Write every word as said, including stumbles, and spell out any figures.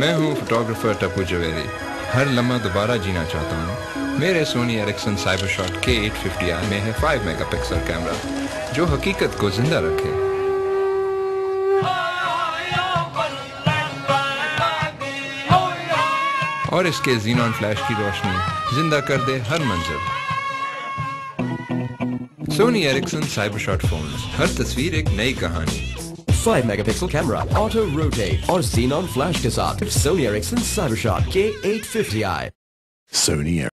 मैं हूँ फोटोग्राफर टप्पू जवेरी। हर लम्हा दोबारा जीना चाहता हूँ। मेरे सोनी एरिक्सन साइबरशॉट के एट फिफ्टी आई में है फाइव मेगापिक्सल कैमरा जो हकीकत को जिंदा रखे। और इसके ज़ीनॉन फ्लैश की रोशनी जिंदा कर दे हर मंजर। सोनी एरिक्सन साइबरशॉट फोन्स, हर तस्वीर एक नई कहानी। Five megapixel camera, auto rotate और Xenon फ्लैश के साथ सोनी एरिक्सन साइबरशॉट के एट फिफ्टी आई। Sony